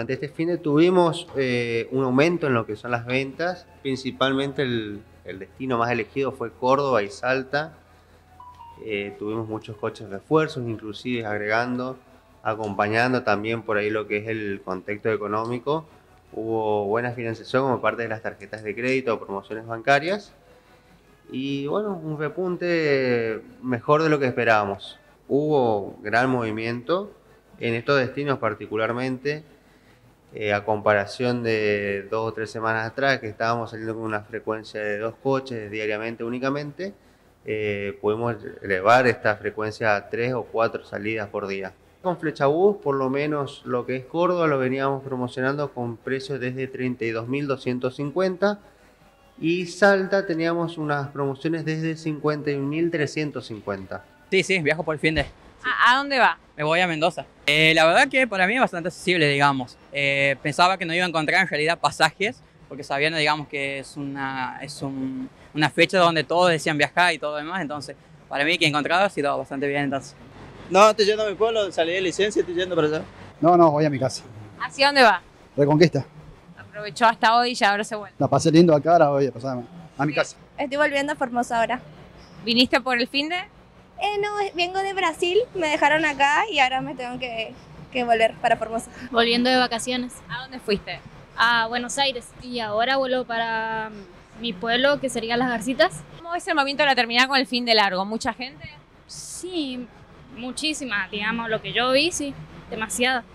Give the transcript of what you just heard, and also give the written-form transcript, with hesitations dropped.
durante este fin de tuvimos un aumento en lo que son las ventas, principalmente el destino más elegido fue Córdoba y Salta. Tuvimos muchos coches refuerzos, inclusive acompañando también por ahí lo que es el contexto económico. Hubo buena financiación como parte de las tarjetas de crédito o promociones bancarias. Y bueno, un repunte mejor de lo que esperábamos. Hubo gran movimiento en estos destinos particularmente, a comparación de 2 o 3 semanas atrás, que estábamos saliendo con una frecuencia de 2 coches diariamente únicamente. Podemos elevar esta frecuencia a 3 o 4 salidas por día. Con Flechabús, por lo menos lo que es Córdoba, lo veníamos promocionando con precios desde 32.250 y Salta teníamos unas promociones desde 51.350. Sí, viajo por el fin de. ¿A dónde va? Me voy a Mendoza. La verdad que para mí es bastante accesible, digamos. Pensaba que no iba a encontrar en realidad pasajes, porque sabiendo, digamos, que es una fecha donde todos decían viajar y todo lo demás, entonces para mí que he encontrado ha sido bastante bien entonces. No, estoy yendo a mi pueblo, salí de licencia y estoy yendo para allá. No, voy a mi casa. ¿Hacia dónde va? Reconquista. Aprovechó hasta hoy y ya ahora se vuelve. La pasé lindo acá, ahora voy a pasar a mi casa. Estoy volviendo a Formosa ahora. ¿Viniste por el fin de? No, vengo de Brasil, me dejaron acá y ahora me tengo que volver para Formosa. Volviendo de vacaciones ¿A dónde fuiste? a Buenos Aires y ahora vuelvo para mi pueblo, que sería Las Garcitas. ¿Cómo ves el movimiento de la terminal con el fin de largo? ¿Mucha gente? Sí, muchísima, digamos, lo que yo vi, sí, demasiada.